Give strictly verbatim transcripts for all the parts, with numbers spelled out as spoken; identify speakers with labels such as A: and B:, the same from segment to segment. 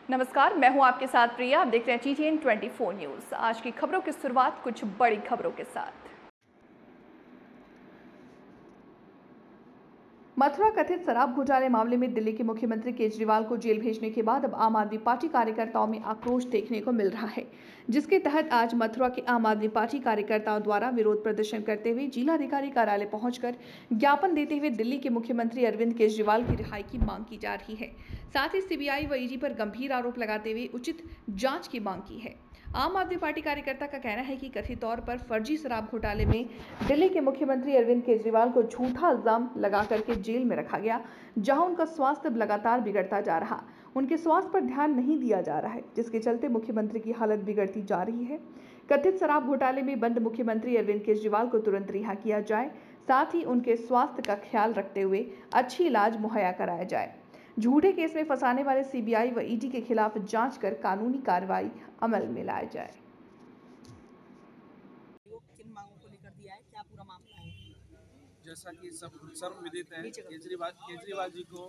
A: नमस्कार, मैं हूं आपके साथ प्रिया। आप देख रहे हैं T T N twenty four news. आज की खबरों की शुरुआत कुछ बड़ी खबरों के साथ। मथुरा कथित शराब घोटाले मामले में दिल्ली के मुख्यमंत्री केजरीवाल को जेल भेजने के बाद अब आम आदमी पार्टी कार्यकर्ताओं में आक्रोश देखने को मिल रहा है, जिसके तहत आज मथुरा के आम आदमी पार्टी कार्यकर्ताओं द्वारा विरोध प्रदर्शन करते हुए जिलाधिकारी कार्यालय पहुंचकर ज्ञापन देते हुए दिल्ली के मुख्यमंत्री अरविंद केजरीवाल की रिहाई की मांग की जा रही है। साथ ही सीबीआई व ईडी पर गंभीर आरोप लगाते हुए उचित जांच की मांग की है। आम आदमी पार्टी कार्यकर्ता का कहना है कि कथित तौर पर फर्जी शराब घोटाले में दिल्ली के मुख्यमंत्री अरविंद केजरीवाल को झूठा इल्जाम लगा करके जेल में रखा गया, जहां उनका स्वास्थ्य लगातार बिगड़ता जा रहा। उनके स्वास्थ्य पर ध्यान नहीं दिया जा रहा है, जिसके चलते मुख्यमंत्री की हालत बिगड़ती जा रही है। कथित शराब घोटाले में बंद मुख्यमंत्री अरविंद केजरीवाल को तुरंत रिहा किया जाए, साथ ही उनके स्वास्थ्य का ख्याल रखते हुए अच्छी इलाज मुहैया कराया जाए। झूठे केस में फंसाने वाले सीबीआई व ईडी के खिलाफ जांच कर कानूनी कार्रवाई अमल में लाया जाए।
B: किन मांगों को लेकर दिया है, क्या पूरा मामला है?
C: जैसा कि सब सर्वविदित है, केजरीवाल केजरीवाल जी को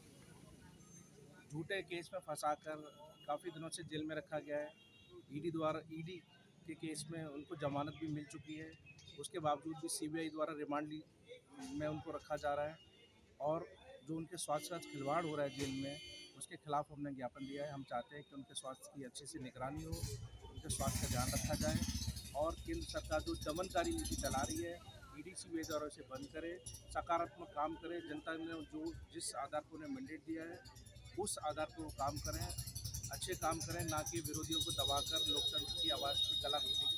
C: झूठे केस में फंसाकर काफ़ी दिनों से जेल में रखा गया है। ईडी द्वारा ईडी के केस में उनको जमानत भी मिल चुकी है, उसके बावजूद भी सीबीआई द्वारा रिमांड में उनको रखा जा रहा है और जो उनके स्वास्थ्य का खिलवाड़ हो रहा है जेल में, उसके खिलाफ हमने ज्ञापन दिया है। हम चाहते हैं कि उनके स्वास्थ्य की अच्छे से निगरानी हो, उनके स्वास्थ्य का ध्यान रखा जाए और केंद्र सरकार जो दमनकारी नीति चला रही है, ईडी सीबीआई द्वारा उसे बंद करे, सकारात्मक काम करे। जनता ने जो जिस आधार पर उन्हें मैंडेट दिया है, उस आधार पर वो काम करें, अच्छे काम करें, ना कि विरोधियों को दबाकर लोकतंत्र की आवाज़ की गला घोटने